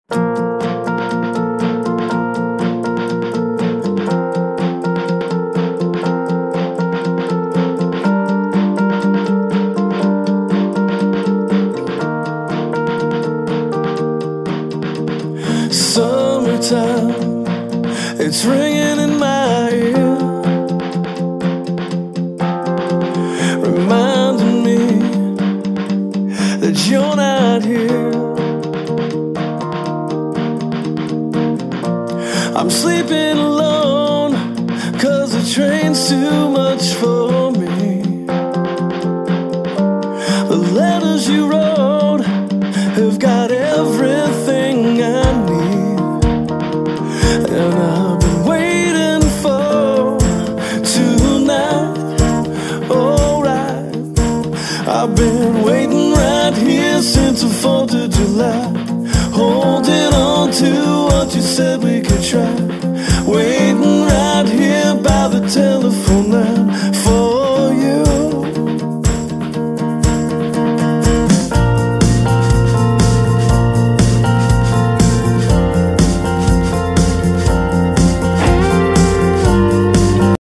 Summertime, it's ringing in my ear, reminding me that you're not here. I'm sleeping alone, 'cause the train's too much for me. The letters you wrote have got everything I need, and I've been waiting for tonight. Alright, I've been waiting right here since the 4th of July, holding on to